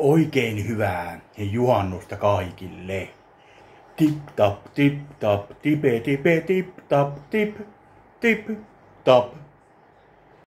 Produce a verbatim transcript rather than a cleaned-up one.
Oikein hyvää juhannusta kaikille. Tip tap, tip tap, tipe tipe, tip tap, tip, tip tap.